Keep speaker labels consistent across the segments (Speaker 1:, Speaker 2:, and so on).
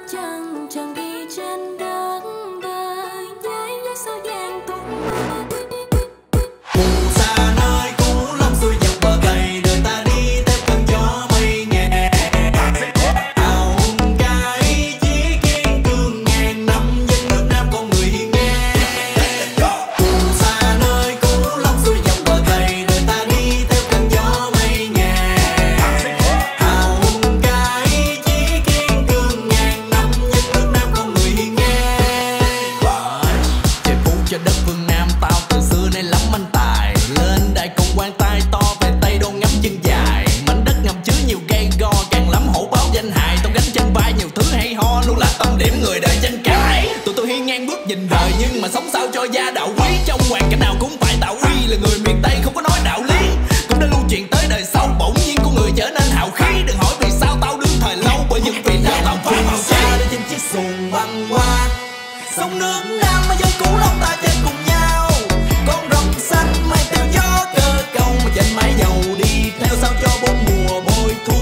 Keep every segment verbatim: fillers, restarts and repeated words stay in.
Speaker 1: Chẳng chẳng đi trên đất đời nháy nháy sao vàng tung bay.
Speaker 2: Phù sa nơi cũ lòng xuôi dọc bờ cày, đời ta đi theo cơn gió mây nhẹ. Hào hùng ca ý chí kiên cường ngàn năm dân nước Nam con người hiên ngang. Phù sa nơi cũ lòng xuôi dọc bờ cày, đời ta đi theo cơn gió mây nhẹ. Hào hùng ca ý chí kiên cường ngàn năm dân nước Nam con người hiên ngang. Trời phú cho đất phương Nam tao từ xưa nay lắm anh tài, lên đây cùng quan tay to về Tây Đô ngắm chân dài. Mảnh đất ngầm chứa nhiều gây go, càng lắm hổ báo danh hài. Tao gánh trên vai nhiều thứ hay ho, luôn là tâm điểm người đời tranh cãi. Tụi tôi hiên ngang bước nhìn đời nhưng mà sống sao cho gia đạo quý. Trong hoàn cảnh nào cũng phải tạo uy, là người miền Tây không có nói đạo lý. Cũng đã lưu truyền tới đời sau, bỗng nhiên con người trở nên hào khí. Đừng hỏi vì sao tao đứng thời lâu, bởi những vì sao tao phải màu xa. Để trên chiếc xuồng băng qua sông nước Nam mà dân cũ lòng ta chơi cùng nhau. Con rồng xanh mây theo gió cơ cầu, mà trên mái dầu đi theo sao cho bốn mùa bội thu.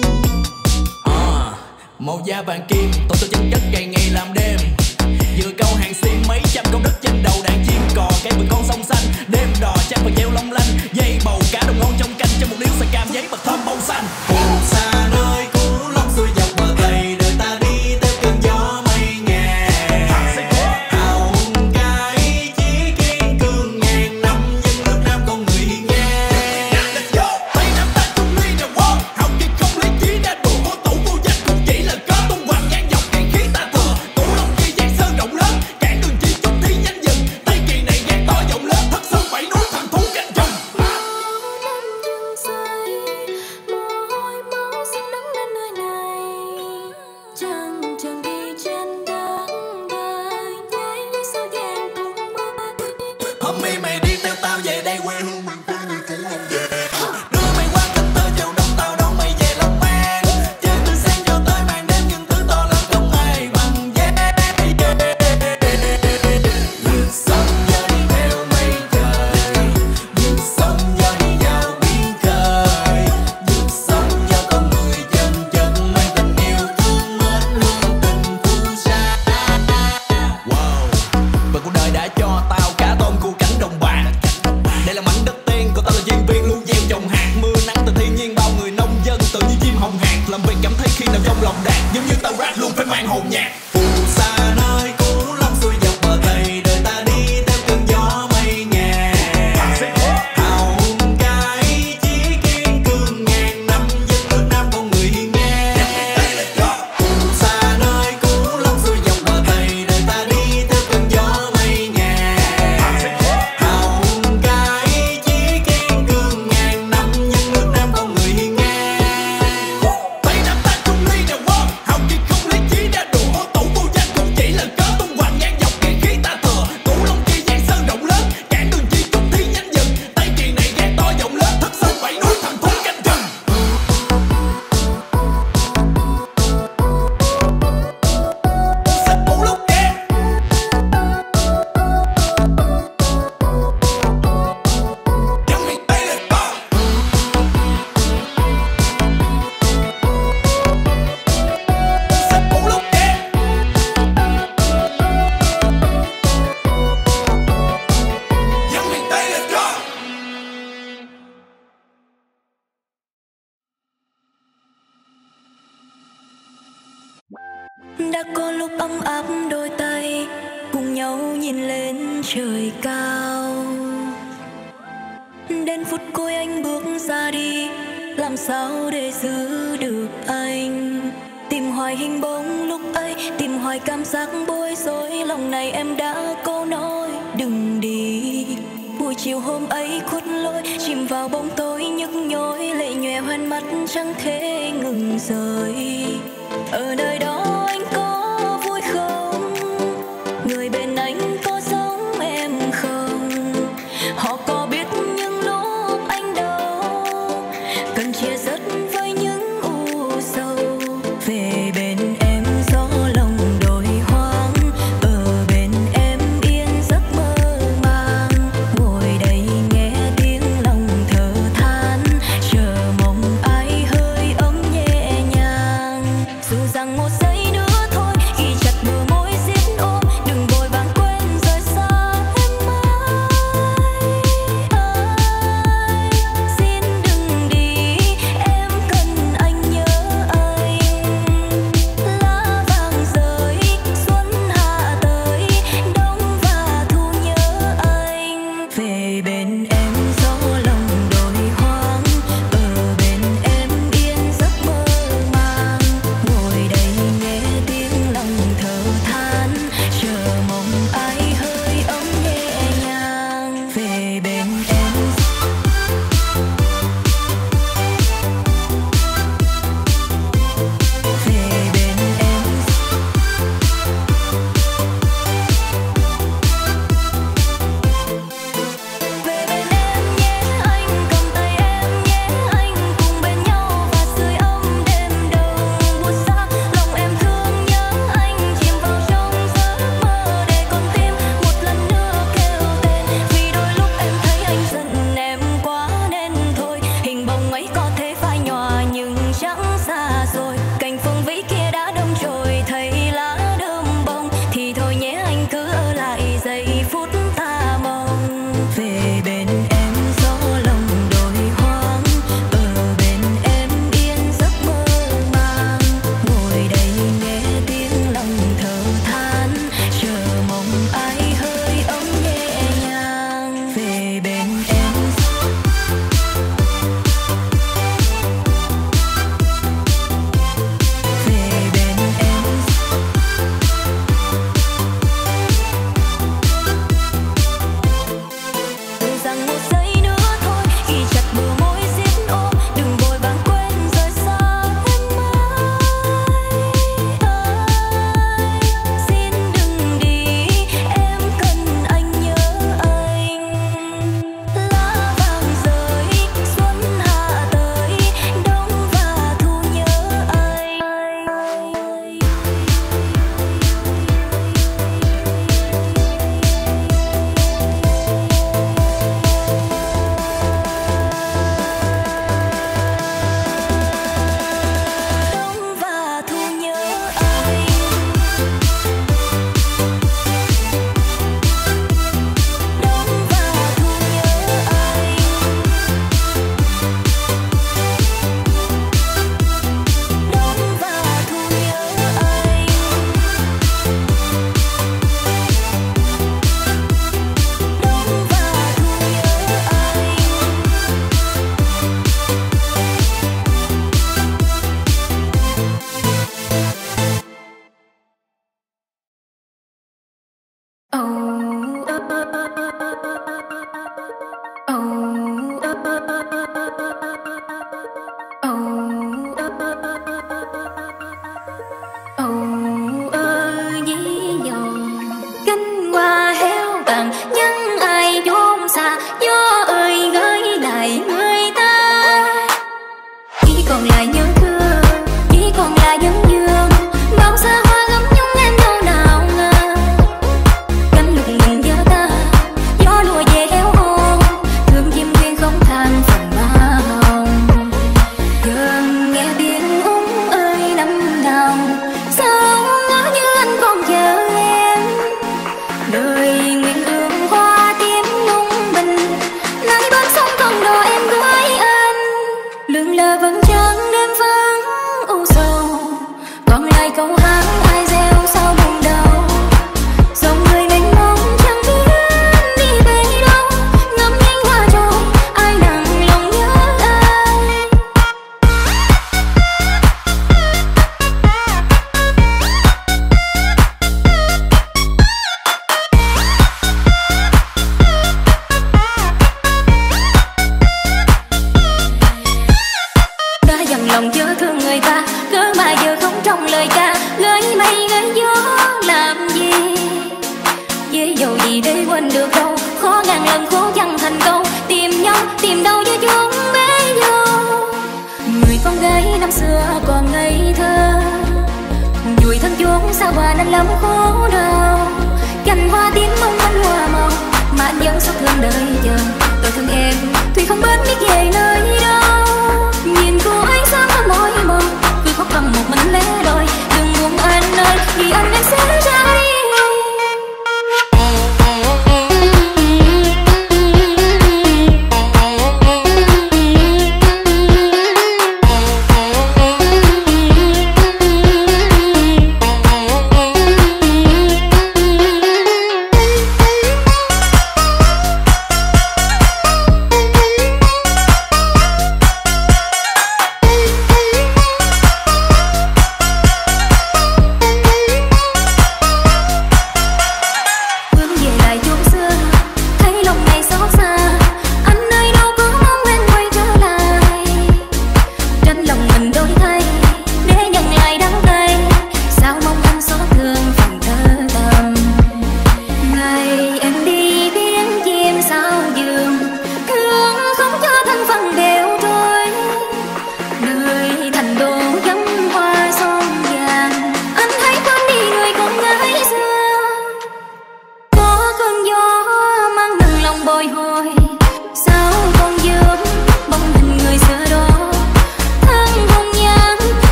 Speaker 2: À, màu da vàng kim tôi tôi chân chất ngày ngày làm đêm. Vừa câu hàng xiên mấy trăm công đất trên đầu đàn chim cò, cây vườn con sông xanh đêm đò trang và treo long lanh. Dây bầu cá đồng ngon trong canh, trong một điếu xà cam giấy bạc thơm bông xanh. Phù sa nơi cũ lòng xuôi dọc bờ cày, đời ta đi theo cơn gió mây nhẹ. Hào hùng ca ý chí kiên cường ngàn năm dân nước Nam con người hiên ngang. Tây Nam ta chung ly nào quân, hào kiệt không lấy chí đã đùa. Vô tủ vô danh cũng chỉ là cớ tung hoành ngang dọc cây khí ta thừa. Cửu Long kia giang sơn rộng lớn, cản đường chi chúc thi nhanh dừng. Tây kỳ này gan to rộng lớn, thật sự phải nuốt thần thú canh chừng.
Speaker 1: Năm chân say mồ hôi máu xin đứng lên nơi này. Chẳng chẳng đi trên đất đời nháy nháy sao vàng tung bay.
Speaker 2: Homie mày đi theo tao về đây quê hương mình của người cũ không về. Đưa mày qua Cần Thơ chịu đông tao đón mày về Long An. Chơi từ sáng cho tới màn đêm những thứ to lớn không ai bằng giá. Vượt sông nhớ đi theo mây trời, vượt sông nhớ đi vào biển khơi. Vượt sông nhớ con người chân chân mang tình yêu thương mến hương tình phù sa. Wow, và cuộc đời đã cho tao cả tôm cua cánh đồng bạc. Đây là mảnh đất tiên, còn tao là chuyên viên luôn gieo trồng hạt. Mưa nắng từ thiên nhiên bao người nông dân tự như chim hồng hạc. Làm việc cảm thấy khi nào trong lòng đạt, giống như tao rap luôn phải mang hồn nhạc. Phù sa nơi cũ lòng xuôi dọc bờ cày, đời ta đi theo cơn gió mây nhẹ. Hào hùng ca ý chí kiên cường ngàn năm dân nước Nam con người hiên ngang. Phù sa nơi cũ lòng xuôi dọc bờ cày, đời ta đi theo cơn gió mây nhẹ. Hào hùng ca ý chí kiên cường ngàn năm dân nước Nam con người hiên ngang. Tây Nam ta chung ly nào quân, hào kiệt không lấy chí đã đùa. Vô tủ vô danh cũng chỉ là cớ tung hoành ngang dọc cây khí ta thừa. Cửu Long kia giang sơn rộng lớn, cản đường chi chúc thi nhanh dừng. Tây kỳ này gan to rộng lớn, thật sự phải nuốt thần thú canh chừng. Sách cũ lúc đen dân miền Tây là con. Sách cũ lúc đen dân miền Tây là con.
Speaker 1: Đã có lúc ấm áp đôi tay cùng nhau nhìn lên trời cao. Đến phút cuối anh bước ra đi, làm sao để giữ được anh. Tìm hoài hình bóng lúc ấy, tìm hoài cảm giác bối rối. Lòng này em đã câu nói đừng đi. Buổi chiều hôm ấy khuất lối, chìm vào bóng tối nhức nhối. Lệ nhòe hoen mắt chẳng thể ngừng rơi. Ở nơi đó anh có vui không? Người bên anh có giống em không? Họ có biết những lúc anh đau, cần chia sớt với những u sầu. Về bên em gió lòng đồi hoang, ở bên em yên giấc mơ màng. Ngồi đây nghe tiếng lòng thở than, chờ mong ai hơi ấm nhẹ nhàng. Dù rằng một giây nữa thôi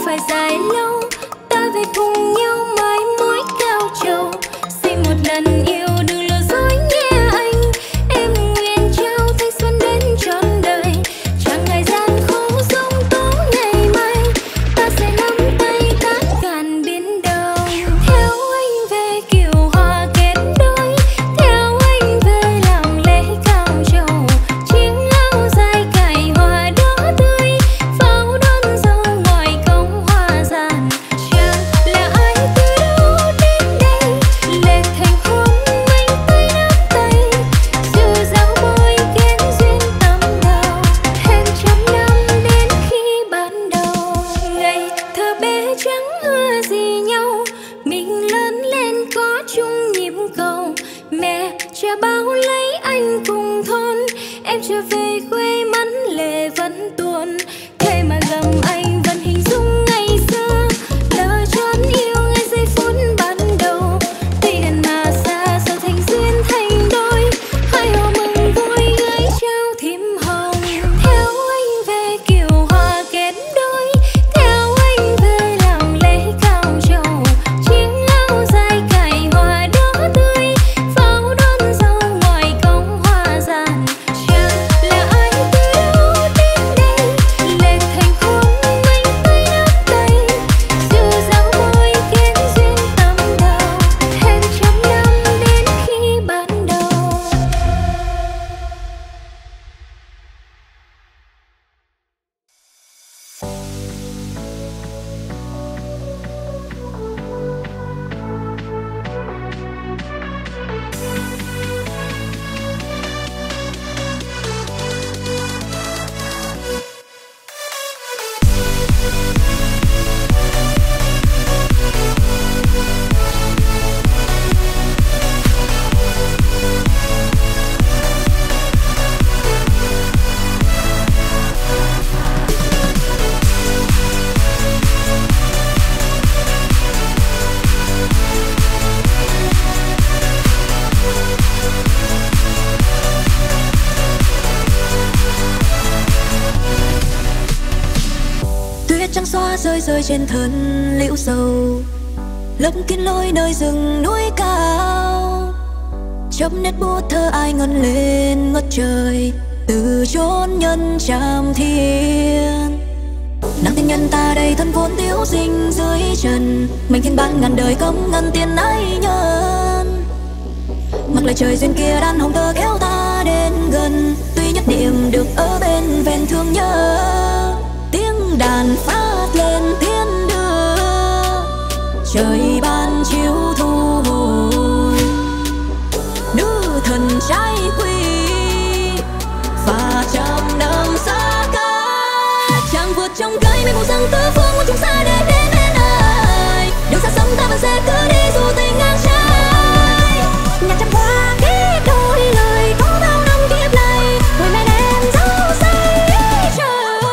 Speaker 1: phải dài lâu, ta về cùng nhau mãi mối cao trầu. Xin một lần yêu đừng lừa dối nhé anh, em nguyện trao thanh xuân đến trọn đời. Chẳng ngại gian khổ giông tố ngày mai, ta sẽ nắm tay cát cạn biển đông. Theo anh về kiều hoa kết đôi, theo anh về làm lễ cao trầu. Chiếc áo dài cài hoa đỏ tươi, pháo đón dâu ngoài cổng hoa giàn. Chẳng là ai từ đâu đến đây, lệ thành hôn mình tay nắm tay. Dù dạo bôi kén duyên tâm đầu, hẹn trăm năm đến khi ban đầu. Ngày thơ bé chẳng ưa gì nhau, mình lớn lên có chung nhịp cầu. Mẹ cha bảo lấy anh cùng thôn, em trở về quê mắn lệ vẫn tuôn. Thế mà gầm anh vẫn hình dung ngày xưa, lỡ chốn yêu ngay giây phút ban đầu. Tuy gần mà xa sao thành duyên thành đôi, hai họ mừng vui gửi trao thím hồng. Theo anh về kiều hoa kết đôi, theo anh về làm lễ cao trầu. Chiếc áo dài cài hoa đỏ tươi, pháo đón dâu ngoài cổng hoa giàn. Chẳng là ai từ đâu đến đây, lệ thành hôn mình tay nắm tay. Dù dạo bôi kén duyên tâm đầu, hẹn trăm năm đến khi ban đầu. Tuyết trắng xóa rơi rơi trên thân liễu sầu, lấp kín lối nơi rừng núi cao. Chấm nét bút thơ ai ngân lên ngất trời, từ chốn nhân tràm thiên. Nắng tình nhân ta đây thân vốn thiếu sinh dưới trần, mình thiên ban ngàn đời cấm ngân tiền ái nhân. Mặc lời trời duyên kia đan hồng tơ kéo ta đến gần, tuy nhất niệm được ở bên ven thương nhớ. Tiếng đàn phát lên thiên đưa, trời ban chiếu thu hồi. Nữ thần trai quy và trăm năm xa cách, chàng vượt trong cây mây mù răng tứ phương một chúng xa để đến bên ai. Đường xa xăm ta vẫn sẽ cứ đi dù tình ngang trái. Nhạc trăm hoa kết đôi lời có bao năm kiếp này, người mẹ đêm dấu say trời.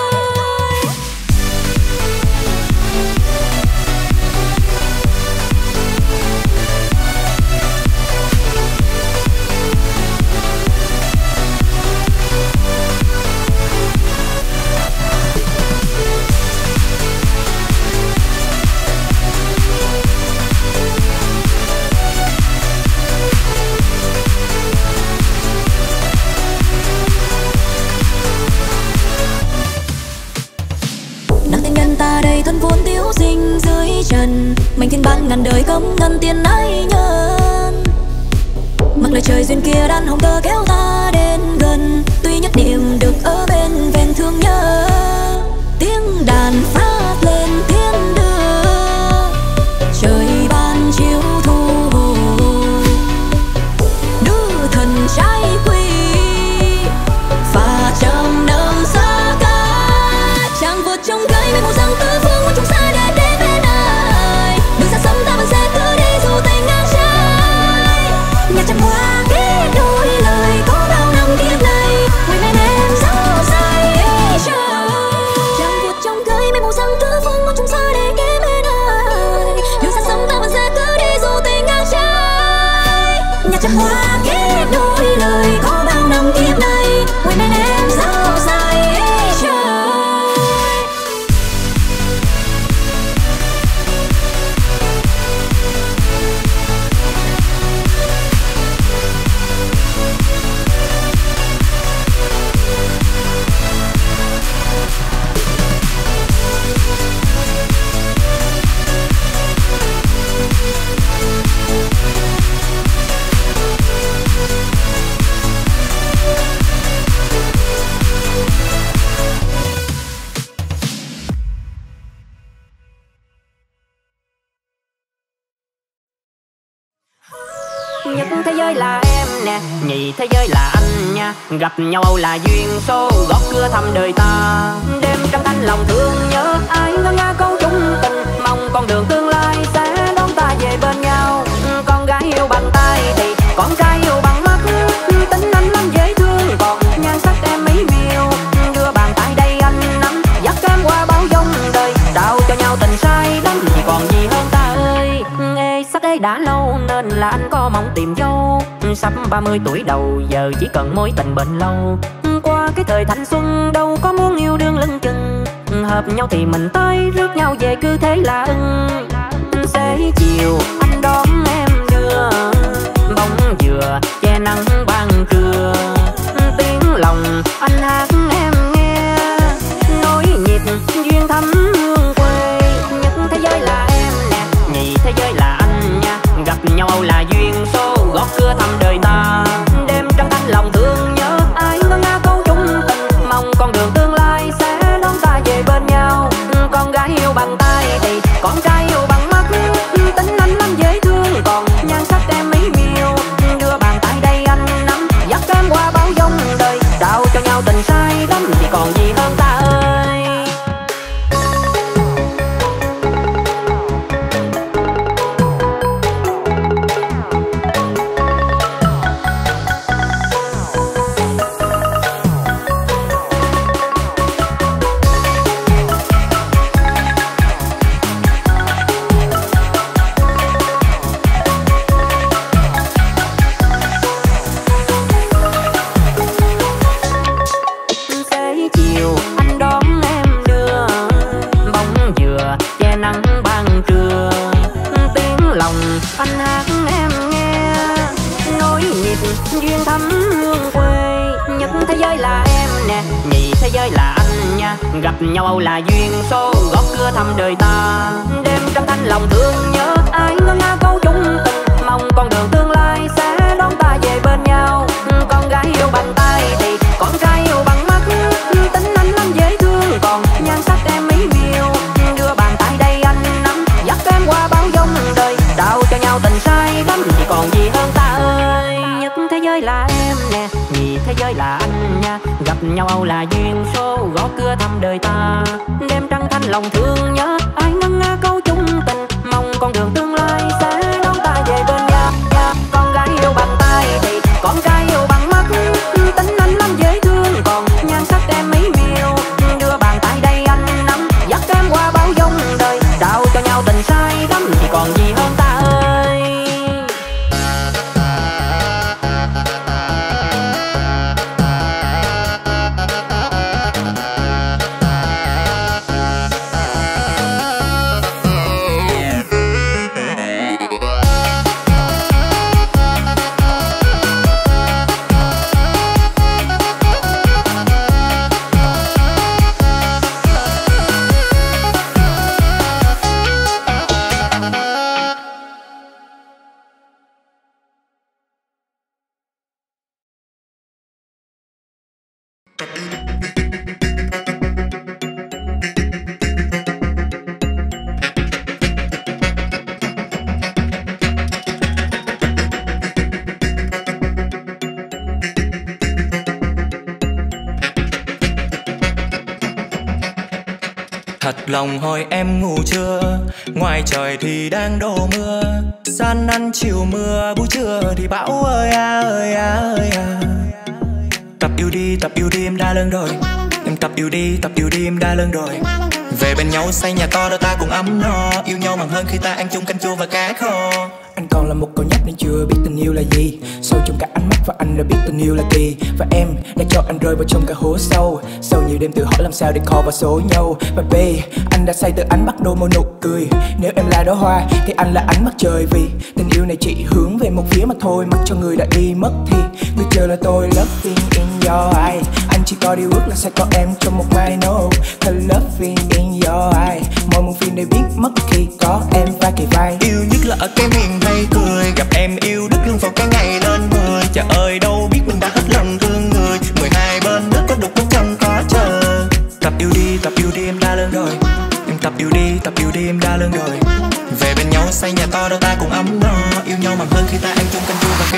Speaker 1: Nắng tình nhân ta đây thân vốn thiếu sinh dưới trần, mình thiên ban ngàn đời cấm ngân tiền ái nhân. Mặc lời trời duyên kia đan hồng tơ kéo ta đến gần, tuy nhất niệm được ở bên ven thương nhớ. Tiếng đàn phát lên thiên đưa, trời ban chiếu thu hồi. Nữ thần trai quy và trăm năm xa cách, chàng vượt trong cây mây mù răng tứ phương một chúng xa để đến bên ai. Đường xa xăm ta vẫn sẽ cứ đi dù tình ngang trái. Nhạc trăm hoa kết đôi lời có bao năm kiếp này, người mẹ em dấu say trời. Chàng vượt trong cây mây mù răng tứ phương một chúng xa để đến bên ai. Đường xa xăm ta vẫn sẽ cứ đi dù tình ngang trái. Nhạc trăm hoa kết đôi lời có bao năm kiếp này, người mẹ em dấu say trời.
Speaker 3: Nhất thế giới là em nè, nhì thế giới là anh nha. Gặp nhau là duyên số, gõ cửa thăm đời ta. Đêm trăng thanh lòng thương nhớ ai, ngân nga câu chung tình. Mong con đường tương lai sẽ đón ta về bên nhau. Con gái yêu bằng tay thì con trai yêu bằng mắt. Tính anh lắm dễ thương, còn nhan sắc em mỹ miều. Đưa bàn tay đây anh nắm, dắt em qua bao dòng đời. Trao cho nhau tình say đắm, thì còn gì hơn ta ơi. Ê sắc ấy đã lâu nên là anh có mong tìm dâu. Sắp ba mươi tuổi đầu, giờ chỉ cần mối tình bền lâu. Qua cái thời thanh xuân đâu có muốn yêu đương lưng chừng. Hợp nhau thì mình tới, rước nhau về cứ thế là ưng. Xế chiều anh đón em đưa, bóng dừa che nắng ban trưa. Tiếng lòng anh hát em nghe, nối nhịp duyên thắm hương quê. Nhất thế giới là em nè, nhì thế giới là anh nha. Gặp nhau là duyên số, gõ cửa thăm đời ta. Đêm trăng thanh lòng thương nhớ ai, ngân nga câu chung tình. Mong con đường tương lai sẽ đón ta về bên nhau. Con gái yêu bằng tay thì con trai yêu bằng mắt. Tính anh lắm dễ thương, còn nhan sắc em mỹ miều. Đưa bàn tay đây anh nắm, dắt em qua bao dòng đời. Trao cho nhau tình say đắm, thì còn gì hơn ta ơi. Duyên thắm hương quê. Nhất thế giới là em nè, nhì thế giới là anh nha. Gặp nhau là duyên số, gõ cửa thăm đời ta. Đêm trăng thanh lòng thương nhớ ai, ngân nga câu chung tình. Mong con đường tương lai sẽ đón ta về bên nhau. Con gái yêu bằng tay thì con trai yêu bằng mắt. Tính anh lắm dễ thương, còn nhan sắc em mỹ miều. Đưa bàn tay đây anh nắm, dắt em qua bao dòng đời. Trao cho nhau tình say đắm, thì còn gì hơn ta ơi. Nhất thế giới là em nè, nhì thế giới là anh nha. Gặp nhau là duyên số, gõ cửa thăm đời ta. Đêm trăng thanh lòng thương nhớ ai, ngân nga câu chung tình. Mong con đường tương lai sẽ đón ta về bên nhau. Con gái yêu bằng tay thì con trai yêu bằng mắt. Tính anh lắm dễ thương, còn nhan sắc em mỹ miều. Đưa bàn tay đây anh nắm, dắt em qua bao dòng đời. Trao cho nhau tình say đắm, thì còn gì hơn ta ơi.
Speaker 2: Thật lòng hỏi em ngủ chưa, ngoài trời thì đang đổ mưa. Gian nắng chiều mưa, buổi trưa thì bão ơi à ơi à ơi à. Tập yêu đi, tập yêu đi em đã lớn rồi. Em tập yêu đi, tập yêu đi em đã lớn rồi. Về bên nhau xây nhà to đôi ta cùng ấm no. Yêu nhau bằng hơn khi ta ăn chung canh chua và cá kho.
Speaker 4: Anh còn là một cậu nhóc nên chưa biết tình yêu là gì. Sâu trong cả ánh mắt và anh đã biết tình yêu là gì. Và em đã cho anh rơi vào trong cả hố sâu. Sau nhiều đêm tự hỏi làm sao để call và số nhau. Và baby, anh đã say từ ánh bắt đầu một nụ cười. Nếu em là đóa hoa thì anh là ánh mặt trời. Vì tình yêu này chỉ hướng về một phía mà thôi. Mặc cho người đã đi mất thì người chờ là tôi. Loving in your eyes, anh chỉ có điều ước là sẽ có em trong một mai. No, cause loving in your eyes, mỗi một phim đều biết mất khi có em vai kề vai.
Speaker 2: Yêu nhất là ở cái miền hay cười. Gặp em yêu đứt lưng vào cái ngày lên mười. Trời ơi đâu biết mình đã hết lòng thương người. Mười hai bên nước có đục có trong có chờ. Tập yêu đi, tập yêu đi em đã lớn rồi. Em tập yêu đi, tập yêu đi em đã lớn rồi. Về bên nhau xây nhà to đôi ta cùng ấm no. Yêu nhau bằng hơn khi ta ăn chung canh chua và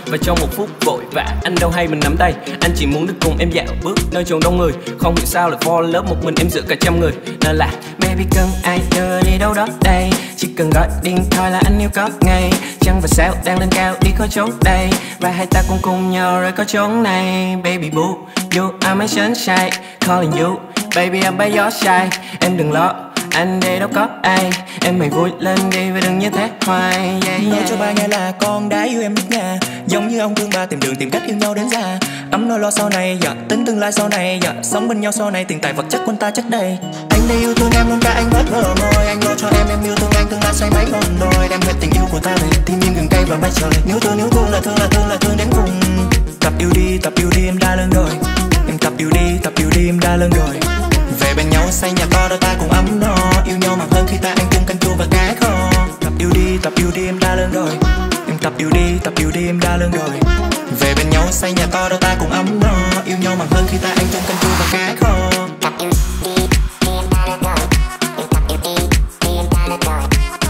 Speaker 5: Và trong một phút vội vã anh đâu hay mình nắm tay. Anh chỉ muốn được cùng em dạo bước nơi chốn đông người. Không hiểu sao lại fall in love một mình em giữa cả trăm người. Nên là baby cần ai đưa đi đâu đó đây. Chỉ cần gọi điện thoại là anh yêu có ngay. Trăng và sao đang lên cao đi khỏi chốn đây. Và hai ta cùng cùng nhau rời khỏi chốn này. Baby boo, you are my sunshine. Calling you, baby I'm by your side. Em đừng lo, anh đây đâu có ai. Em hãy vui lên đi và đừng như thế hoài. Yeah, yeah.
Speaker 4: Nói cho ba nghe là con đã yêu em biết nhà. Giống như ông thương ba tìm đường tìm cách yêu nhau đến già. Ấm no lo sau này, dạ, tính tương lai sau này, dạ, sống bên nhau sau này, tiền tài vật chất quân ta chất đầy. Anh đây yêu thương em luôn cả anh bất ngờ ngồi. Anh lo cho em, em yêu thương anh tương lai say mấy con đôi. Đem hết tình yêu của ta về thiên nhiên gừng cây và mây trời. Nếu thương nếu thương là thương là thương là thương đến cùng. Tập yêu đi, tập yêu đi em đã lớn rồi. Em tập yêu đi, tập yêu đi em đã lớn rồi. Về bên nhau xây nhà to đôi ta cùng ấm no. Yêu nhau mặn hơn khi ta ăn chung canh chua và cá kho. Tập yêu đi, tập yêu đi em đã lớn rồi. Em tập yêu đi, tập yêu đi em đã lớn rồi. Về bên nhau xây nhà to đôi ta cùng ấm no. Yêu nhau mặn hơn khi ta ăn chung canh chua và cá kho. Tập yêu đi, đi em đã lớn rồi. Em tập yêu đi, đi em đã lớn rồi.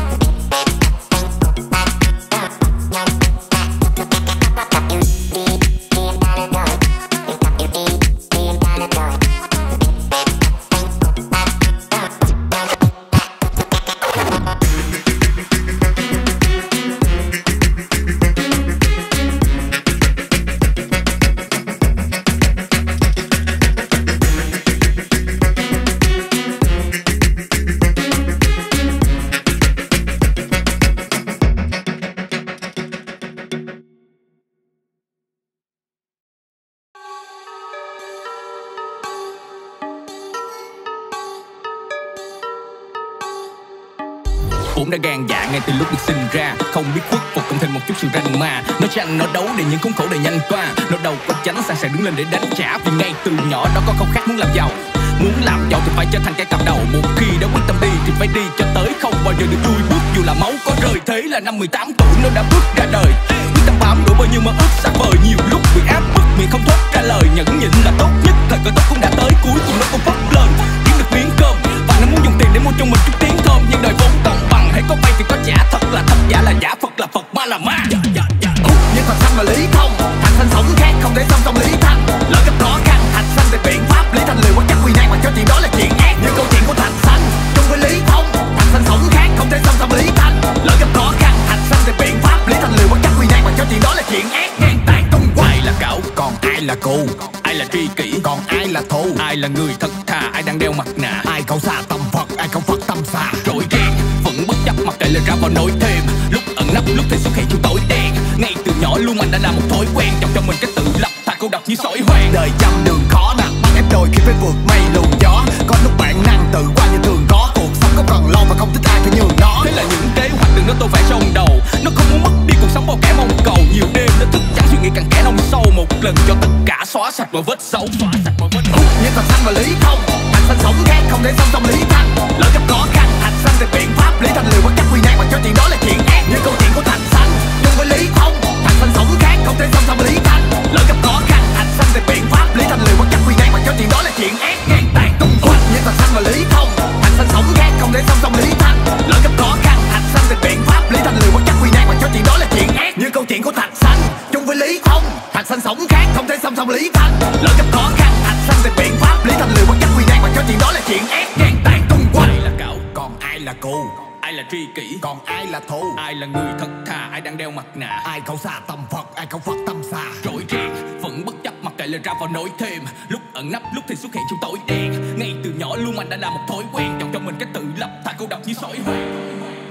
Speaker 6: Vốn đã gan dạ ngay từ lúc được sinh ra, không biết khuất phục cộng thêm một chút sự ranh ma. Nó tranh nó đấu để những khốn khổ để nhanh qua. Nó đâu có tránh sẵn sàng đứng lên để đánh trả. Vì ngay từ nhỏ đó có không khác muốn làm giàu. Muốn làm giàu thì phải trở thành cái cặp đầu. Một khi đã quyết tâm đi thì phải đi cho tới, không bao giờ được lùi bước dù là máu có rời. Thế là năm mười tám tuổi nó đã bước ra đời. Quyết tâm bám đuổi bao nhiêu mơ ước xa vời. Nhiều lúc bị áp bức miệng không thốt ra lời. Nhẫn nhịn là tốt nhất, thời cơ tốt cũng đã tới. Cuối cùng nó cũng vấp lên kiếm được miếng cơm. Và nó muốn dùng tiền để mua cho mình chút tiếng thơm. Nhưng đời vốn toàn bằng, hãy có vay thì có trả. Thật là thật, giả là giả, Phật là Phật, ma là ma.
Speaker 2: Nhưng thật xanh và lý thông, thành xanh sống khác không thể song song lý thanh. Lỡ gặp khó khăn, thành xanh về biện pháp. Lý thanh lười quá chắc quy nan mà cho chuyện đó là chuyện ác. Như câu chuyện của thành xanh chung với lý thông, thành xanh sống khác không thể song song lý thanh. Lỡ gặp khó khăn, thành xanh về biện pháp. Lý thanh lười quá chắc quy nan mà cho chuyện đó là chuyện ác. Ngang tàn tung quay.
Speaker 6: Ai là cậu, còn ai là cô? Ai là tri kỷ, còn ai là thù? Ai là người thật thà, ai đang đeo mặt nạ?
Speaker 2: Ai không xa tâm Phật, ai không Phật tâm xa.
Speaker 6: Trội rèn, vẫn bất chấp mặc kệ lời ra vào nỗi thêm. Lúc ẩn nấp, lúc thì xuất hiện trong tối đen. Ngay từ nhỏ luôn anh đã là một thói quen. Chọn cho mình cái tự lập, thà cô độc như sỏi hoang.
Speaker 2: Đời trăm đường khó nặng, bắt ép đôi khi phải vượt mây luồng gió. Có lúc bản năng tự qua như thường có. Cuộc sống có cần lo và không thích ai phải nhường nó.
Speaker 6: Thế là những kế hoạch đừng nó tôi phải trong đầu. Nó không muốn mất đi cuộc sống bao kẻ mong cầu. Nhiều đêm nó thức chẳng suy nghĩ cặn kẽ nông sâu. Một lần cho tất cả xóa sạch mọi vết xấu. Xóa sạch mọi vết xấu.
Speaker 2: Nhưng thật xanh và lý thông, thành xanh sống khác không thể song song lý thanh. Lỡ gặp khó khăn, thành xanh về biện pháp. Lý thanh lười quá chắc quy nan mà cho chuyện đó là chuyện ác. Như câu chuyện của thành xanh chung với lý thông, thành xanh sống khác không thể song song lý thanh. Lỡ gặp khó khăn, thành xanh về biện pháp. Lý thanh lười quá chắc quy nan mà cho chuyện đó là chuyện ác. Ngang tàn tung hoành. Nhưng thật xanh và lý thông, thành xanh sống khác không thể song song lý thanh. Lỡ gặp khó khăn, thành xanh về biện pháp. Lý thanh lười quá chắc quy nan mà cho chuyện đó là chuyện ác. Như câu chuyện của thành xanh chung với lý thông, thành xanh sống khác không thể song song lý thanh. Lỡ gặp khó khăn, thành xanh về biện pháp. Lý thanh lười quá chắc quy nan mà cho chuyện đó là chuyện ác. Ngang tàn tung hoành.
Speaker 6: Ai là cậu, còn ai là cô? Ai là tri kỷ, còn ai là thù? Ai là người thật thà, ai đang đeo mặt nạ?
Speaker 2: Ai không xa tâm Phật, ai không Phật tâm xa.
Speaker 6: Trội rèn, vẫn bất chấp mặc kệ lời ra vào nỗi thêm. Lúc ẩn nấp, lúc thì xuất hiện trong tối đen. Ngay từ nhỏ luôn anh đã là một thói quen. Chọn cho mình cái tự lập, thà cô độc như sỏi hoang.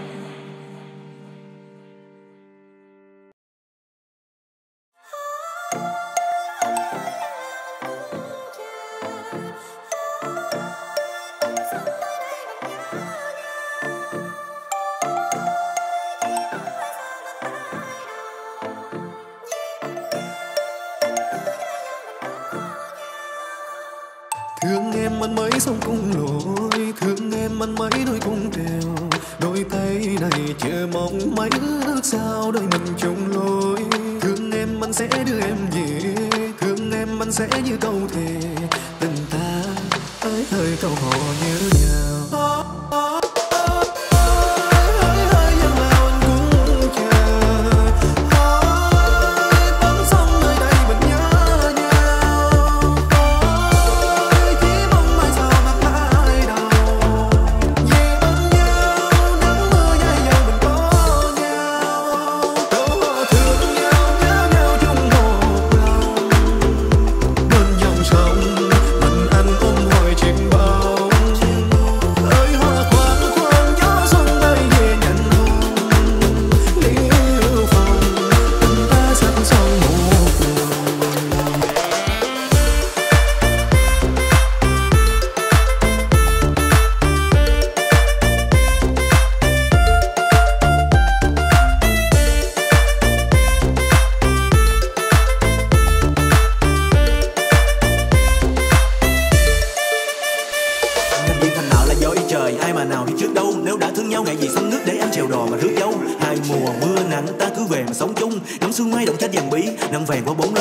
Speaker 2: Thương em ăn mấy sông cung lội, thương em ăn mấy đôi cung trèo. Đôi tay này chờ mong mấy ước sao đôi mình chung lối. Thương em anh sẽ đưa em về, thương em anh sẽ như câu thề. Tình ta ơi hơi câu hò nhớ nhau. xuôi ngoay động cách dần bí nắng vàng qua bóng